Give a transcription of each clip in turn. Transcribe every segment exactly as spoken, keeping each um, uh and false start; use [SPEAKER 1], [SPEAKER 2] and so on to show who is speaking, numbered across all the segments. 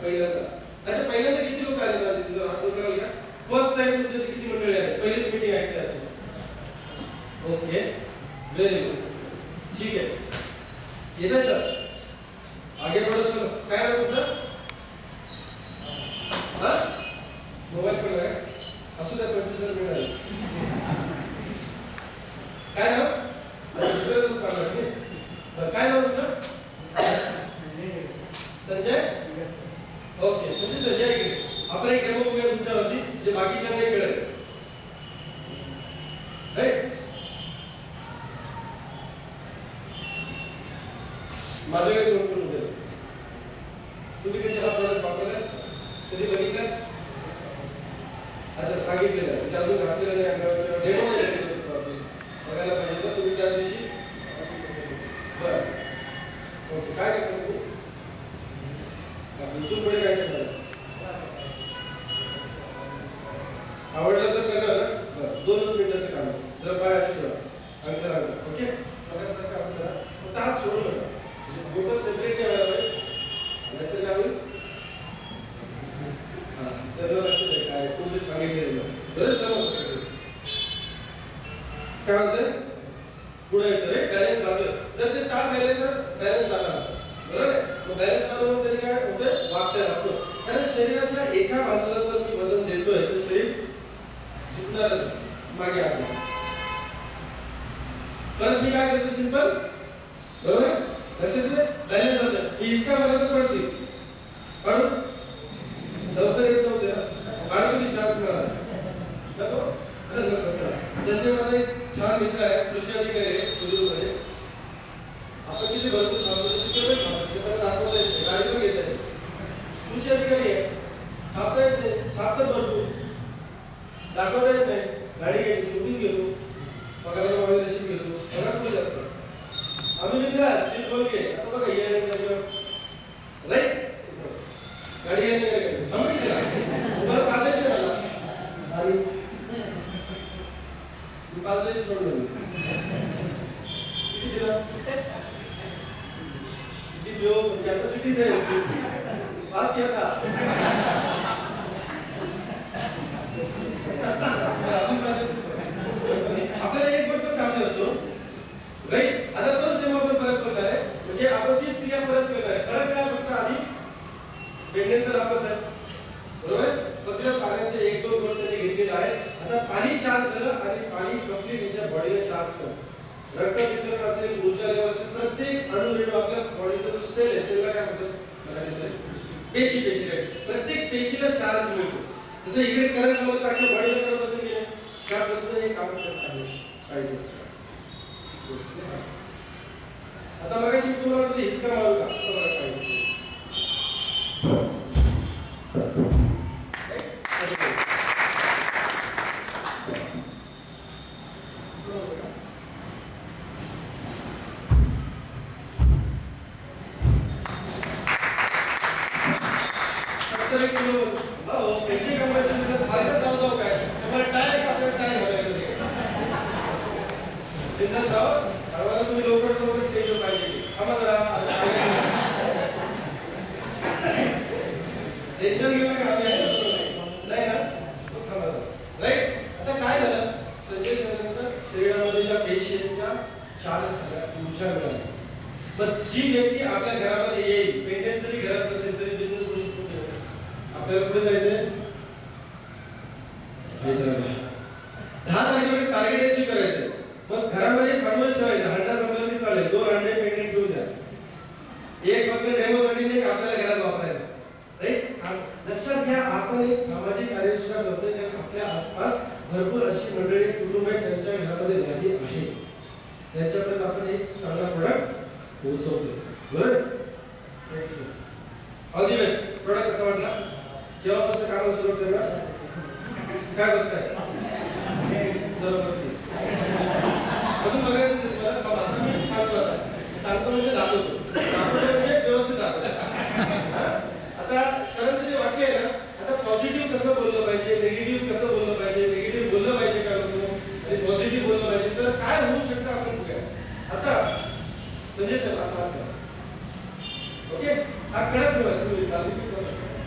[SPEAKER 1] पहिल्यांदा. अच्छा पहिल्यांदा किती लोक आले आज इथे जर हात वर कराल का? फर्स्ट टाइम तुमच्या किती मंडळी आले? पहिलीच मीटिंग ऐकली असेल. Okay very good. ठीक आहे येते सर आगे बढ़ो. चलो काय नाव तुमचं? हा मोबाईल पण आहे असू द्या पंचवीस मिळाले. काय नाव? दुसऱ्याच पाडलं मी. काय नाव तुमचं? संजय. ओके संजय संजय इकडे आपण एक डेमो बघूया तुमच्यावरती जे बाकीच्या नाही कळेल. राईट माझ्याकडे दोन करून द्या. तुम्ही कधी हा प्रोडक्ट वापरला? कधी बघितला? अच्छा सांगितलेलं आहे म्हणजे अजून घातलेलं नाही अंगावर डेमो नाही केलं सुद्धा बघायला पाहिजे तर तुम्ही त्या दिवशी. बरं ओके काय करता तुम्ही? इथून पुढे काय करणार? आवडलं तर करणार ना? बरं दोनच मिनिटाचं काम आहे. जर पाय अशी ठेवा अंतरावर. ओके बघायसारखं असं करा. फक्त हात सोडू नका. बोटं सेपरेट नाही व्हायला पाहिजे. नाहीतर काय होईल? हां त्याला लक्ष द्या काय तुम्ही सांगितलेलं बरेच सर्व काय होतंय पुढे येतं रे बॅलन्स लागलं. जर ते ताट राहिले तर बॅलन्स लागला असं बरोबर आहे. मग बॅलन्स लागल्यावर तरी काय होतं वागता लागतो. कारण शरीराच्या एका बाजूला जर मी वजन देतोय तर शरीर झुकणारच मागे आपलं. परत मी काय करतो सिंपल बरोबर आहे लक्षात येते बॅलन्स जातं. ही इसका मला तर पडते पण लवकर येत नव्हते ना पाणी तुम्ही चान्स मिळाला नको. संजय माझा एक छान मित्र आहे कृषी अधिकारी आहे सुरूमध्ये. आपण कशी भरपूर सांगतो शिकवतो सांगतो त्याला दाखवता येते गाडी पण घेता येते. कृषी अधिकारी आहे छापता येत नाही छापतात भरपूर दाखवता येत नाही. गाडी घ्यायची छोटीच घेतो पगाराला मागणी रशीद घेतो पगार खूप जास्त. आम्ही बिंदास ते खोल घे आता बघा ये राईट गाडी घ्यायला काय आम्ही केला तुम्हाला पाजायचे मला आणि मी पाजायची सोडून किती दिला किती देऊ कॅपॅसिटीज आहे पास किया था. आपल्याला एक गोष्ट काम असतो राईट. आता तोच जेव्हा आपण परत करणार आहे म्हणजे आपण तीच क्रिया परत करणार आहे. फरक काय फक्त आधी पेंडेंट तर आपच आहे बरोबर. फक्त पाण्याचे एक दोन गोट त्यांनी घेतलेले आहे. आता पाणी चार्ज झालं आणि पाणी कंप्लीट याच्या बॉडीला चार्ज करतं. रक्त विसरण असेल ऊर्जा लेवल असेल प्रत्येक अणुरेणू आपल्या बॉडीचा जो सेल आहे सेलला काय म्हणतात पेशी पेशी राईट. प्रत्येक पेशीला चार्ज मिळतो. जसं इकडे करंट होतं तर अख्ख्या बॉडीला करंट बसून गेले त्या पद्धतीने हे काम करत आहे. आता मगाशी तुम्हाला वाटतं हिसका मारू का? सत्तर किलो हो पैसे कमवायचे सारखं जाऊ जाऊ काय तुम्हाला टाय आपल्याला टाय घालायचं बिंदास राहा. सर्वांना तुम्ही लवकर लवकर स्टेजवर पाहिजे आम्हाला टेन्शन घेऊ नका आम्ही आहे नाही ना थांबा राईट. आता काय झालं संजय सरांच्या शरीरामध्ये ज्या पेशी आहेत त्या चार सगळ्या ऊर्जा मिळाली. मग जी व्यक्ती आपल्या घरामध्ये येईल पेंडेंट जरी घरात नसेल तरी बिझनेस होऊ शकतो. आपल्याला पुढे जायचंय दहा तारखेपर्यंत टार्गेट अचीव करायचंय. मग घरामध्ये सामावेश ठेवायचा हंडा संपला तरी चालेल दोन अंडे पेंडेंट घेऊन द्या. एक फक्त डेमोसाठी नाही आपल्याला घरात वापरायला राईट. लक्षात घ्या आपण एक सामाजिक कार्य सुद्धा करतोय कारण आपल्या आसपास भरपूर अशी मंडळी कुटुंब आहेत ज्यांच्या घरामध्ये व्याधी आहे त्यांच्यापर्यंत आपण एक चांगला प्रोडक्ट पोहोचवतोय बरोबर. All the best. प्रोडक्ट कसा वाटला? केव्हापासून कामाला सुरुवात करणार? काय बघताय? जरा बघते अजून बघायचं तुम्हाला का आता मी सांगतो आता सांगतो म्हणजे दाखवतो दाखवतो म्हणजे व्यवस्थित दाखवतो. आता सरांचं जे वाक्य आहे ना आता पॉझिटिव्ह कसं बोललं पाहिजे निगेटिव्ह कसं बोललं पाहिजे निगेटिव्ह बोललं पाहिजे का नको आणि पॉझिटिव्ह बोललं पाहिजे तर काय होऊ शकतं आपण बघूया. आता संजय सर असा ओके हा कडक ठेवा तुम्ही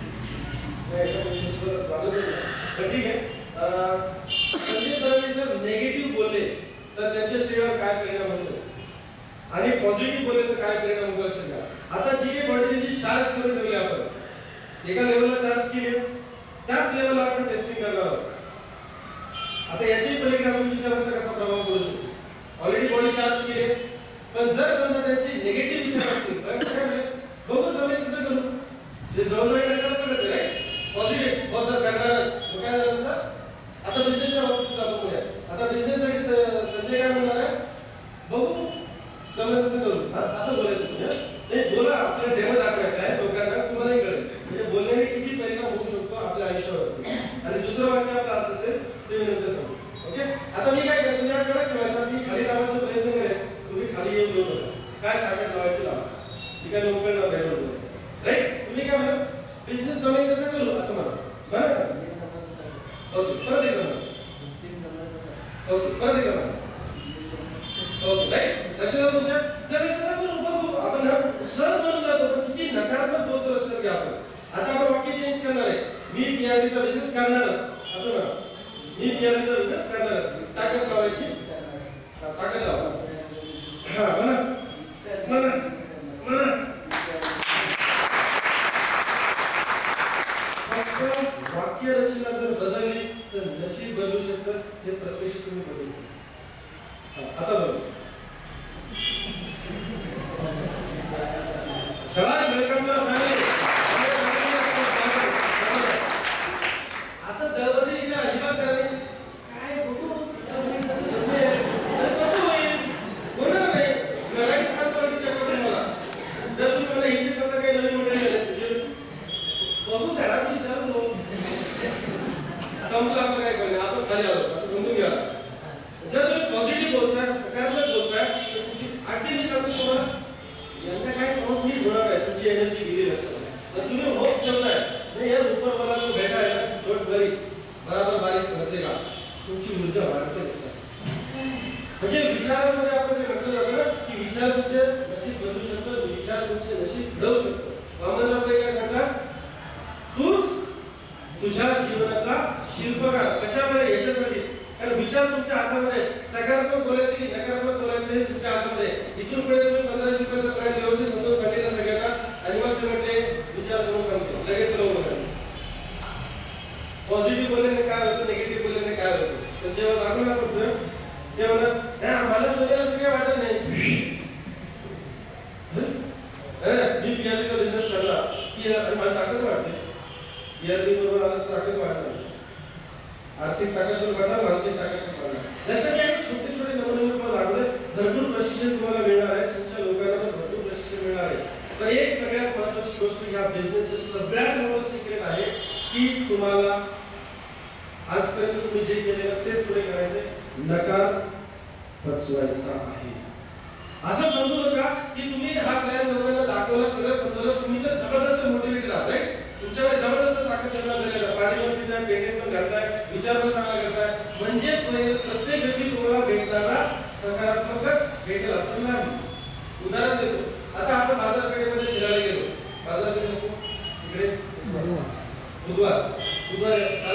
[SPEAKER 1] तर ठीक आहे. संजय सरांनी जर नेगेटिव्ह बोलले तर त्यांच्या शरीरावर काय परिणाम होतो आणि पॉझिटिव्ह बोलले तर काय परिणाम होतो लक्षात घ्या. आता जी काही बॉडी चार्ज करून ठेवली आपण एका लेवलला चार्ज केली त्याच लेवलला आपण टेस्टिंग करणार आहोत. आता याची पलीकडे अजून विचारांचा कसा प्रभाव पडू शकतो. ऑलरेडी बॉडी चार्ज केली पण जर समजा त्यांची निगेटिव्ह विचार असतील तर काय होईल बघू जमेल कसं करू जे जवळजवळ नकारात्मक असेल राईट पॉझिटिव्ह बॉस जर करणारच मग काय झालं असतं. आता बिझनेसच्या बाबतीत जातो पुढे. आता बिझनेससाठी संजय काय म्हणणार आहे बघू जमेल कसं करू असं बोलायचं तुम्ही नाही बोला. आपल्याला डेमो दाखवायचा आहे लोकांना तुम्हालाही कळेल म्हणजे बोलण्याने किती परिणाम होऊ शकतो आपल्या आयुष्यावर. आणि दुसरं वाक्य आपलं असं असेल ते मी नंतर सांगू. ओके. आता मी काय करतो या कडक ठेवायचा मी खाली लावायचा प्रयत्न करेन तुम्ही खाली येऊन देऊ नका. काय ताकद लावायची लावा ती काय लोक करणार नाही राईट. तुम्ही काय म्हणा बिझनेस जमेल कसं करू असं म्हणा बरं. ओके परत एकदा म्हणा. ओके परत एकदा म्हणा. ओके राईट लक्षात तुमच्या जमेल कसं करू बघू आपण सहज म्हणून जातो पण किती नकारात्मक बोलतो लक्षात घ्या आपण. आता आपण वाक्य चेंज करणार आहे मी पीआरबीचा बिझनेस करणारच असं म्हणा. मी पीआरबीचा बिझनेस करणारच. ताकद लावायची ताकद लावा हा म्हणा म्हणा म्हणा. वाक्य रचना जर बदलली तर नशीब बदलू शकतं हे प्रत्यक्ष तुम्ही बदलू. आता बघू शाबाश वेलकम टू फॅमिली. असं दळबद्री विचार अजिबात करायला काय बघू कसं होईल कसं जमेल कसं होईल होणार नाही. मराठीत सांगतो विचार करून मला जर तुम्ही मला हिंदी समजा काही नवीन मंडळी झाली असते बघू घरात विचारू संपलं आपलं काय करणे आपण खाली आलो असं समजून घ्या. जर तुम्ही पॉझिटिव्ह बोलताय सकारात्मक बोलताय तर तुमची अगदी मी सांगतो तुम्हाला यंदा काय पाऊस नीट होणार आहे तुमची एनर्जी गेली असते. तर तुम्ही होप ठेवताय नाही यार ऊपर वाला जो बैठा है ना डोंट वरी बराबर बारिश बरसेगा तुमची ऊर्जा वाढते असते. म्हणजे विचारांमध्ये आपण जे म्हटलं जातं ना की विचार तुमचे नशीब बदलू शकतो विचार तुमचे नशीब घडवू शकतो. वामनराव पैकी काय सांगतात तूच तुझ्या जीवनाचा शिल्पकार. कशामुळे याच्यासाठी कारण विचार तुमच्या हातामध्ये सकारात्मक बोलायचे की नकारात्मक बोलायचे हे तुमच्या हातामध्ये. इथून पुढे तुम्ही पंधरा शिल्पाचा प्लॅन व्यवस्थित समजून सांगितलं सगळ्यांना आणि मग ते म्हटले विचार करून सांगतो लगेच करून बघा पॉझिटिव्ह बोलल्याने काय होतं निगेटिव्ह बोलल्याने काय होतं. तर जेव्हा दाखवून आपण ते म्हणत नाही आम्हाला सगळ्याला असं काही वाटत नाही मी पीआरबीचा बिझनेस करला की मला ताकद वाटते. पीआरबी बरोबर आला तर ताकद वाढणार आर्थिक ताकद पण वाढणार मानसिक ताकद पण वाढणार. लक्षात घ्या छोटे छोटे नमुने तुम्हाला लागले भरपूर प्रशिक्षण तुम्हाला मिळणार आहे तुमच्या लोकांना भरपूर प्रशिक्षण मिळणार आहे. पण एक सगळ्यात महत्त्वाची गोष्ट या बिझनेसचं सगळ्यात मोठं सिक्रेट आहे की तुम्हाला आजपर्यंत तुम्ही जे केलेलं तेच पुढे करायचंय. नकार पचवायचा आहे असं समजू नका की तुम्ही हा प्लॅन लोकांना दाखवला सगळं समजलं तुम्ही तर जबरदस्त मोटिवेटेड आहात राईट. तुमच्याकडे जबरदस्त ताकद निर्माण झालेली आहे. पाणी पण पिताय पेटेंट पण घालताय विचार पण चांगला करताय म्हणजे प्रत्येक व्यक्ती तुम्हाला भेटणारा सकारात्मकच भेटेल असं नाही. उदाहरण देतो आता आपण बाजारपेठेमध्ये फिरायला गेलो बाजारपेठ इकडे बुधवार बुधवार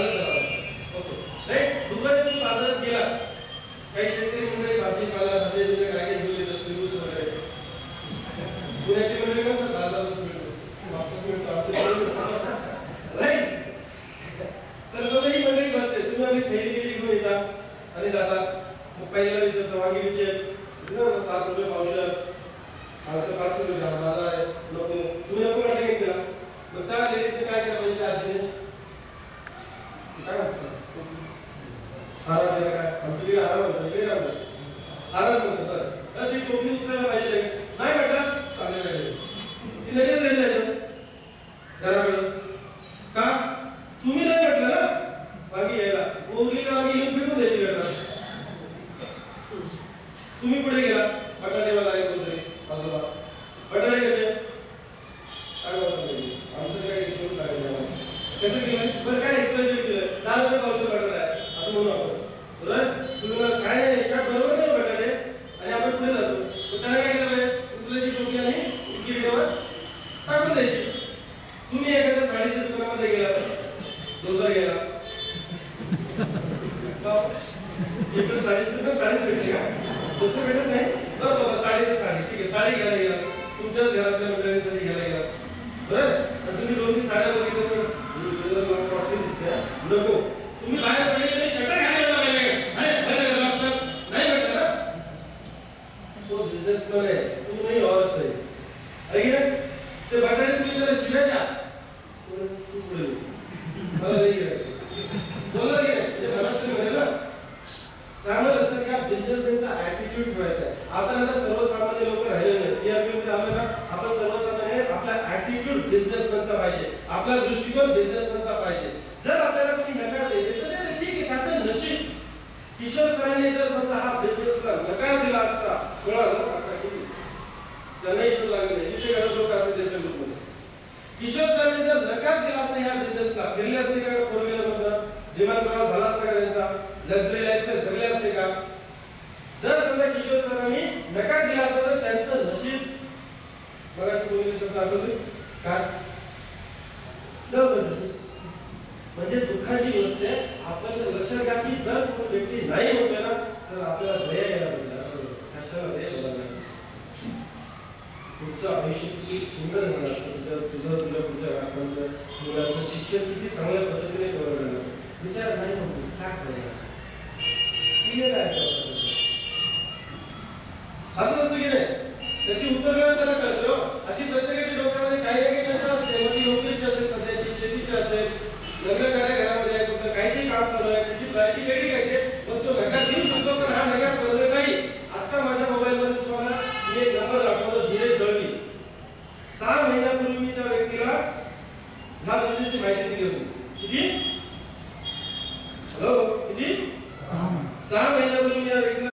[SPEAKER 1] राईट बुधवारी तुम्ही बाजारात गेला काही शेतकरी मंडळी भाजीपाला भाजी वगैरे काय काय घेऊन येत असतील ऊस वगैरे पुण्याची मंडळी म्हणतात बाजारात मिळतो वापस मिळतो राईट. तर समजा ही मंडळी बसते तुम्ही आम्ही थैली गेली घेऊन येता आणि जाता मग पहिल्याला विचारतो वांगी विषय सात रुपये पावशेर आता पाच रुपये घ्या माझा आहे नको तुम्ही नको म्हटलं की तिला मग त्या लेडीजने काय केलं पाहिजे त्या आजीने काय म्हणतात आराम दिला काय आमची आराम होता वेगळे आराम म्हणतात तर ती टोपी उचलायला पाहिजे नाही म्हटलं चांगले वेळ ती लगेच घरी जायचं घराकडं का तुम्ही नाही म्हटलं ना वांगी यायला उरलेली वांगी येऊन फेकून द्यायची घरात. तुम्ही पुढे गेला बटाटेवाला आहे कोणतरी बाजूला बटाटे कसे काय बोलतो आमचं काय शोध लागेल कसं केलं बरं काय एक्सप्रेशन केलं दहा रुपये पावशेर बटाटा आहे असं म्हणू आपण बरोबर. तुम्ही मला काय नाही काय बरोबर नाही बटाटे आणि आपण पुढे जातो तर त्याला काय केलं पाहिजे उचलायची टोपी आणि इतकी व्हिडिओवर टाकून द्यायची. तुम्ही एखाद्या साडीच्या दुकानामध्ये गेला जोरदार गेला इकडे साडीच तर साडीच भेटते का? तर भेटत नाही. बरं बाबा साडी तर साडी ठीक आहे, साडी घ्यायला गेला तुमच्याच घरातल्या मंडळींसाठी घ्यायला गेला बरं, आणि तुम्ही दोन तीन साड्या बघितल्या कॉस्टली दिसते नको, तुम्ही बाहेर पडले शटर घालायला पाहिजे अरे बंद कर ऑप्शन नाही भेटलं ना, तो बिझनेसमॅन आहे तू नाही हॉर्स आहे ऐक ना, ते बटाटे तुम्ही जरा शिव्या द्या तू पुढे मला नाही बोलला की नाही ते महाराष्ट्र मध्ये ना, त्यामुळे लक्षात घ्या बिझनेसमॅनचा ॲटिट्यूड ठेवायचा आहे. आपण आता सर्वसामान्य लोक राहिले नाही, टीआरपी मध्ये आलं ना, आपण सर्वसामान्य आपला ॲटिट्यूड बिझनेसमॅनचा पाहिजे, आपला दृष्टिकोन बिझनेसमॅनचा पाहिजे. जर आपल्याला कोणी नकार देते तर ठीक आहे त्याचं नशीब. किशोर सरांनी जर समजा हा बिझनेसला नकार दिला असता सोळा हजार टाका किती त्यांनाही शोध लागले नाही, वीस हजार लोक असते त्याच्या ग्रुपमध्ये. किशोर सरांनी जर नकार दिला असता ह्या बिझनेसला फिरले असते का फोर व्हीलर मधून, विमान प्रवास झाला असता का त्यांचा, लक्झरी लाईफस्टाईल जगले असते का? जर समजा किशोर सरांनी नकार दिला असता तर त्यांचं नशीब मगाशी बोललेले शब्द आठवते काय म्हणजे दुःखाची गोष्ट आहे. आपण लक्षात घ्या की जर कोणी व्यक्ती नाही होते ना तर आपल्याला दया यायला पाहिजे, कशाला दया यायला नाही. पुढचं आयुष्य किती सुंदर झालं असतं, तुझं तुझं तुझ्या पुढच्या वासांचं मुलाचं शिक्षण किती चांगल्या पद्धतीने करून असतं. विचार नाही होतो काय करायला क्लिअर आहे असं नसतं की नाही, त्याची उत्तर त्याला कळतं. अशी प्रत्येकाच्या डोक्यामध्ये काही ना काही नशा असते, मग ती नोकरीची असेल, सध्याची शेतीची असेल, लग्न कार्य घरामध्ये आहे, कुठलं काहीतरी काम चालू आहे, त्याची प्रायोरिटी वेगळी काय मग तो नकार देऊ शकतो पण हा नकार बदलत नाही. आता माझ्या मोबाईल मध्ये तुम्हाला मी एक नंबर दाखवतो, धीरज दळवी. सहा महिन्यापूर्वी मी त्या व्यक्तीला ह्या बिझनेसची माहिती दिली होती. किती हॅलो किती सहा महिन्यापूर्वी मी या व्यक्तीला